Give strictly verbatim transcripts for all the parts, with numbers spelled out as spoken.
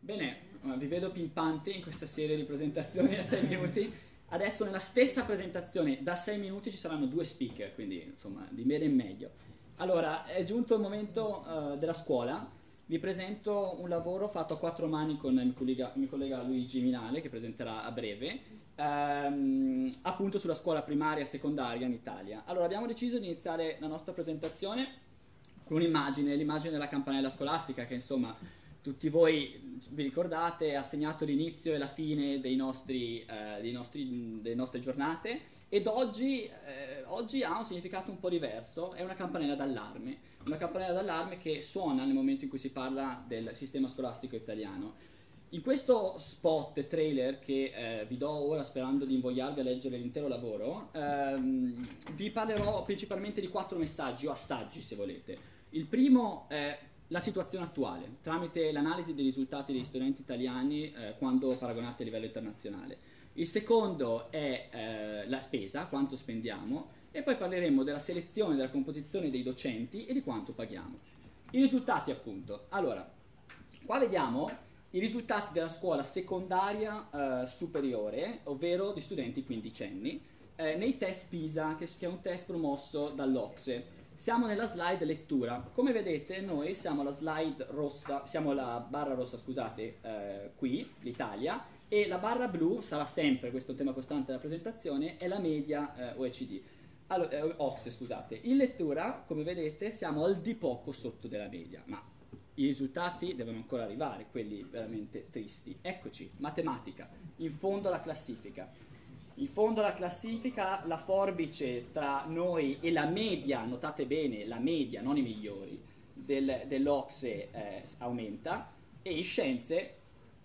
Bene, vi vedo pimpanti in questa serie di presentazioni da sei minuti. Adesso nella stessa presentazione da sei minuti ci saranno due speaker, quindi insomma di meno in meglio. Allora, è giunto il momento uh, della scuola. Vi presento un lavoro fatto a quattro mani con il mio collega, il mio collega Luigi Minale, che presenterà a breve, ehm, appunto sulla scuola primaria e secondaria in Italia. Allora, abbiamo deciso di iniziare la nostra presentazione con un'immagine, l'immagine della campanella scolastica, che insomma tutti voi vi ricordate, ha segnato l'inizio e la fine dei nostri, eh, dei nostri, delle nostre giornate, ed oggi, eh, oggi ha un significato un po' diverso. È una campanella d'allarme, una campanella d'allarme che suona nel momento in cui si parla del sistema scolastico italiano. In questo spot trailer che eh, vi do ora, sperando di invogliarvi a leggere l'intero lavoro, ehm, vi parlerò principalmente di quattro messaggi o assaggi, se volete. Il primo è la situazione attuale, tramite l'analisi dei risultati degli studenti italiani eh, quando paragonati a livello internazionale. Il secondo è eh, la spesa, quanto spendiamo, e poi parleremo della selezione, della composizione dei docenti e di quanto paghiamo. I risultati, appunto. Allora, qua vediamo i risultati della scuola secondaria eh, superiore, ovvero di studenti quindicenni, eh, nei test PISA, che è un test promosso dall'OCSE. Siamo nella slide lettura. Come vedete, noi siamo la slide rossa, siamo la barra rossa, scusate, eh, qui, l'Italia, e la barra blu sarà sempre, questo è un tema costante della presentazione, è la media eh, O E C D. Allora, eh, OCSE, scusate. In lettura, come vedete, siamo al di poco sotto della media, ma i risultati devono ancora arrivare, quelli veramente tristi. Eccoci, matematica, in fondo alla classifica. In fondo alla classifica la forbice tra noi e la media, notate bene, la media, non i migliori, del, dell'OCSE eh, aumenta, e in scienze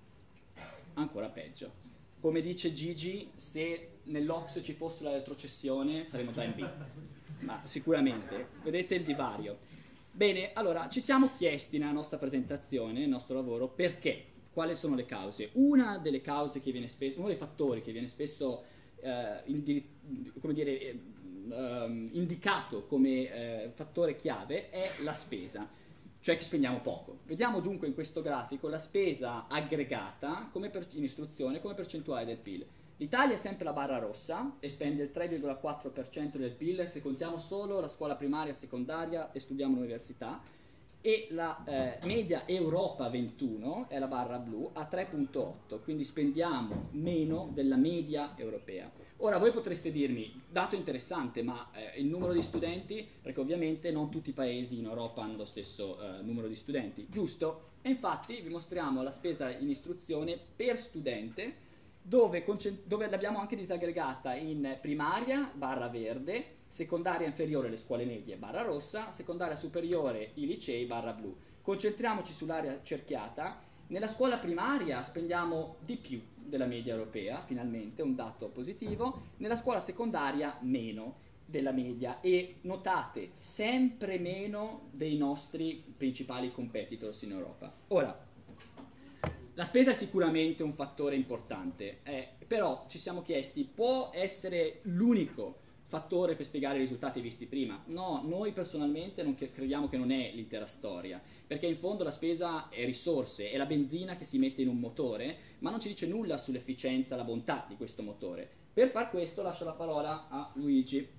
ancora peggio. Come dice Gigi, se nell'OCSE ci fosse la retrocessione saremmo già in B, ma sicuramente, vedete il divario. Bene, allora, ci siamo chiesti nella nostra presentazione, nel nostro lavoro, perché? Quali sono le cause? Una delle cause che viene spesso, uno dei fattori che viene spesso eh, come dire, eh, um, indicato come eh, fattore chiave è la spesa, cioè che spendiamo poco. Vediamo dunque in questo grafico la spesa aggregata come per, in istruzione come percentuale del P I L. L'Italia è sempre la barra rossa e spende il tre virgola quattro per cento del P I L se contiamo solo la scuola primaria e secondaria, escludiamo l'università, e la eh, media Europa ventuno è la barra blu a tre virgola otto, quindi spendiamo meno della media europea. Ora voi potreste dirmi, dato interessante, ma eh, il numero di studenti, perché ovviamente non tutti i paesi in Europa hanno lo stesso eh, numero di studenti, giusto? E infatti vi mostriamo la spesa in istruzione per studente, dove, dove l'abbiamo anche disaggregata in primaria, barra verde, secondaria inferiore le scuole medie, barra rossa, secondaria superiore i licei, barra blu. Concentriamoci sull'area cerchiata. Nella scuola primaria spendiamo di più della media europea, finalmente un dato positivo. Nella scuola secondaria meno della media, e notate sempre meno dei nostri principali competitors in Europa. Ora, la spesa è sicuramente un fattore importante, eh, però ci siamo chiesti, può essere l'unico fattore per spiegare i risultati visti prima? No, noi personalmente non crediamo che non è l'intera storia, perché in fondo la spesa è risorse, è la benzina che si mette in un motore, ma non ci dice nulla sull'efficienza, la bontà di questo motore. Per far questo lascio la parola a Luigi.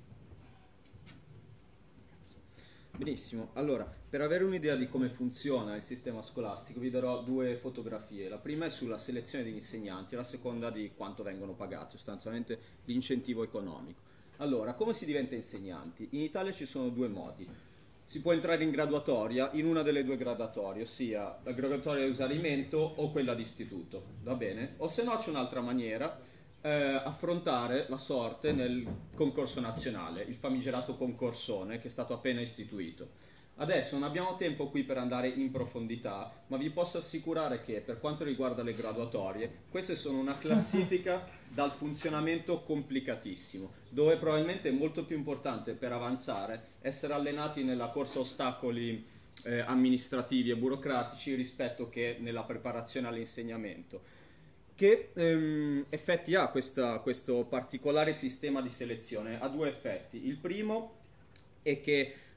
Benissimo, allora, per avere un'idea di come funziona il sistema scolastico vi darò due fotografie. La prima è sulla selezione degli insegnanti e la seconda di quanto vengono pagati, sostanzialmente l'incentivo economico. Allora, come si diventa insegnanti? In Italia ci sono due modi. Si può entrare in graduatoria in una delle due graduatorie, ossia la graduatoria di esaurimento o quella di istituto, va bene? O se no c'è un'altra maniera, eh, affrontare la sorte nel concorso nazionale, il famigerato concorsone che è stato appena istituito. Adesso non abbiamo tempo qui per andare in profondità, ma vi posso assicurare che per quanto riguarda le graduatorie, queste sono una classifica dal funzionamento complicatissimo, dove probabilmente è molto più importante per avanzare essere allenati nella corsa ostacoli eh, amministrativi e burocratici rispetto che nella preparazione all'insegnamento. Che ehm, effetti ha questa, questo particolare sistema di selezione? Ha due effetti. Il primo è che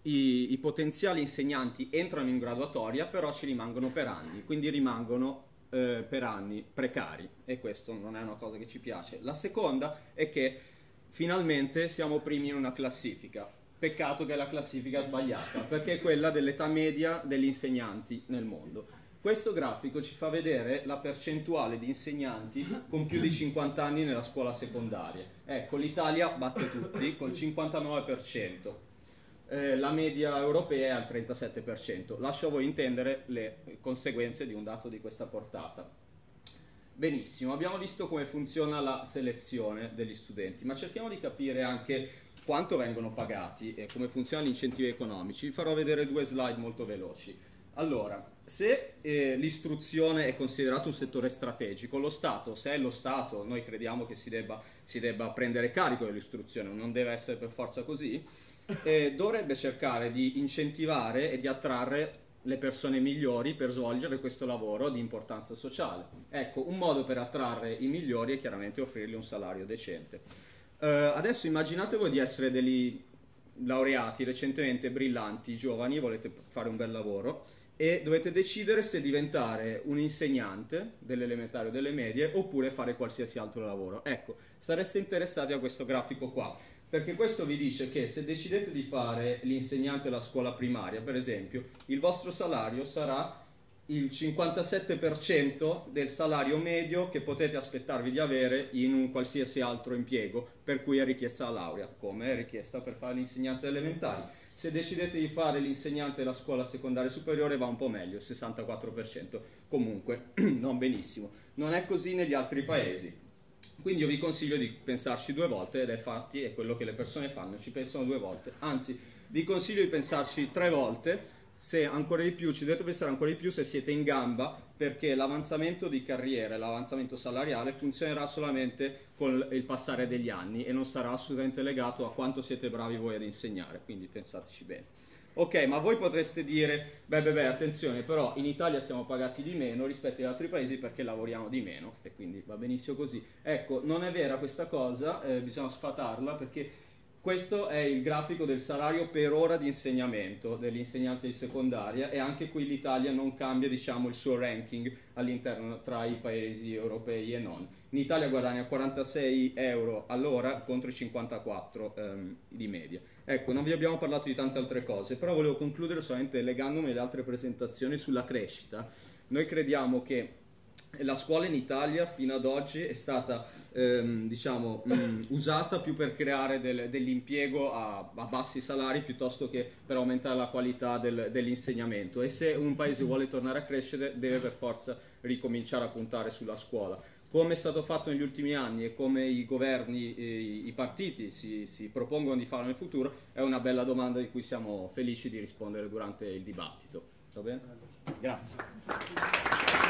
i, i potenziali insegnanti entrano in graduatoria, però ci rimangono per anni, quindi rimangono eh, per anni precari, e questo non è una cosa che ci piace. La seconda è che finalmente siamo primi in una classifica. Peccato che è la classifica sbagliata, perché è quella dell'età media degli insegnanti nel mondo. Questo grafico ci fa vedere la percentuale di insegnanti con più di cinquanta anni nella scuola secondaria. Ecco, l'Italia batte tutti col cinquantanove per cento, eh, la media europea è al trentasette per cento. Lascio a voi intendere le conseguenze di un dato di questa portata. Benissimo, abbiamo visto come funziona la selezione degli studenti, ma cerchiamo di capire anche quanto vengono pagati e come funzionano gli incentivi economici. Vi farò vedere due slide molto veloci. Allora, se eh, l'istruzione è considerato un settore strategico, lo Stato, se è lo Stato, noi crediamo che si debba, si debba prendere carico dell'istruzione, non deve essere per forza così, eh, dovrebbe cercare di incentivare e di attrarre le persone migliori per svolgere questo lavoro di importanza sociale. Ecco, un modo per attrarre i migliori è chiaramente offrirgli un salario decente. Uh, adesso immaginate voi di essere degli laureati recentemente brillanti, giovani, volete fare un bel lavoro e dovete decidere se diventare un insegnante delle elementari o delle medie oppure fare qualsiasi altro lavoro. Ecco, sareste interessati a questo grafico qua, perché questo vi dice che se decidete di fare l'insegnante alla scuola primaria, per esempio, il vostro salario sarà il cinquantasette per cento del salario medio che potete aspettarvi di avere in un qualsiasi altro impiego per cui è richiesta la laurea, come è richiesta per fare l'insegnante elementari. Se decidete di fare l'insegnante della scuola secondaria superiore va un po' meglio, il sessantaquattro per cento, comunque non benissimo. Non è così negli altri paesi, quindi io vi consiglio di pensarci due volte, ed è fatti, è quello che le persone fanno, ci pensano due volte, anzi vi consiglio di pensarci tre volte, se ancora di più, ci dovete pensare ancora di più se siete in gamba, perché l'avanzamento di carriera e l'avanzamento salariale funzionerà solamente con il passare degli anni e non sarà assolutamente legato a quanto siete bravi voi ad insegnare, quindi pensateci bene. Ok, ma voi potreste dire, beh beh beh, attenzione, però in Italia siamo pagati di meno rispetto agli altri paesi perché lavoriamo di meno, e quindi va benissimo così. Ecco, non è vera questa cosa, eh, bisogna sfatarla, perché questo è il grafico del salario per ora di insegnamento dell'insegnante di secondaria, e anche qui l'Italia non cambia, diciamo, il suo ranking all'interno tra i paesi europei e non. In Italia guadagna quarantasei euro all'ora contro i cinquantaquattro ehm, di media. Ecco, non vi abbiamo parlato di tante altre cose, però volevo concludere solamente legandomi alle altre presentazioni sulla crescita. Noi crediamo che la scuola in Italia fino ad oggi è stata ehm, diciamo, mh, usata più per creare del, dell'impiego a, a bassi salari piuttosto che per aumentare la qualità del, dell'insegnamento, e se un paese vuole tornare a crescere deve per forza ricominciare a puntare sulla scuola. Come è stato fatto negli ultimi anni e come i governi e i partiti si, si propongono di fare nel futuro è una bella domanda di cui siamo felici di rispondere durante il dibattito. Va bene? Grazie.